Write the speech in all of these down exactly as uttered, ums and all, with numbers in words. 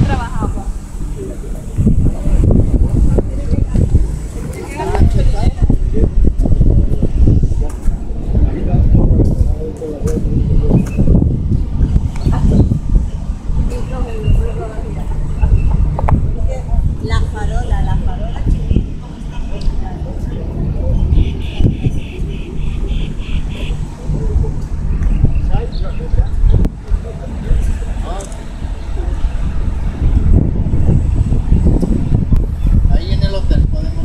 trabajamos. La farola, la farola chilena. Ahí en el hotel podemos.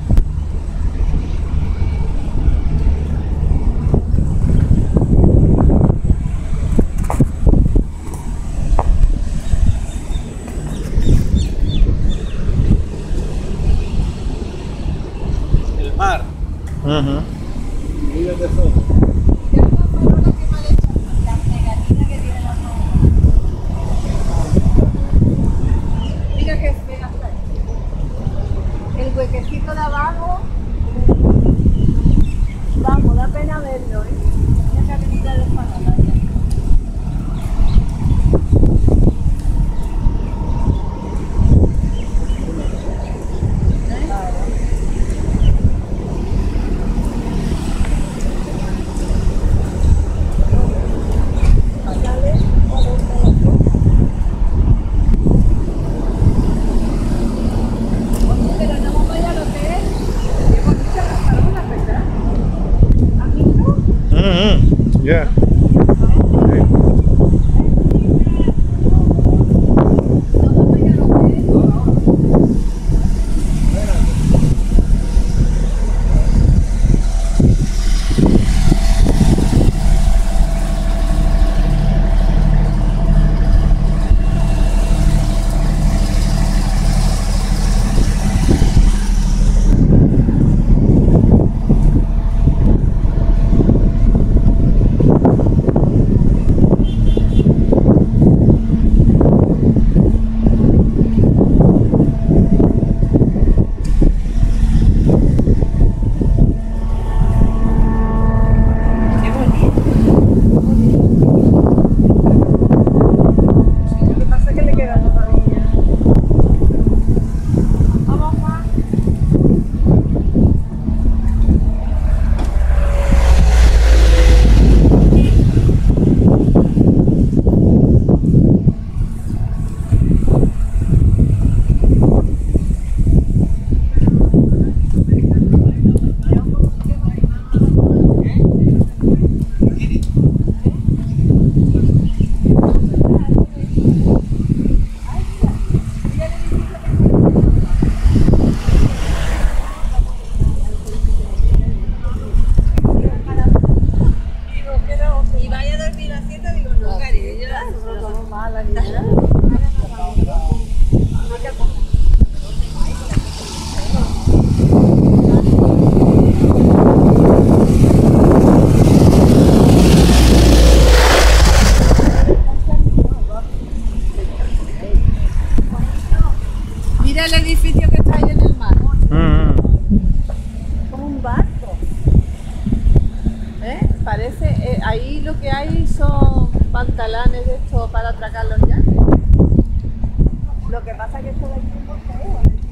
El mar. Ajá. Vives de fondo. La pegatina que tiene la farola. Mira que fea está ahí. El huequecito de abajo. Vamos, da pena verlo, ¿eh? Mira que avenida de farola. Pero no vamos a ir al hotel. Qué bonitas las farolas, ¿verdad? ¿Has visto? Mm-hmm. Yeah. No vamos a ir al hotel. Qué bonito. Lo que pasa es que le queda todavía. Vamos, Juan. Y vaya a dormir la siesta, digo, no, cariño. No somos malas ni nada. Mira el edificio que está ahí en el mar. Mm-hmm. Como un barco. ¿Eh? Parece, eh, ahí lo que hay son pantalanes de estos para atracar los yates. Lo que pasa es que esto de aquí es un museo, ¿eh?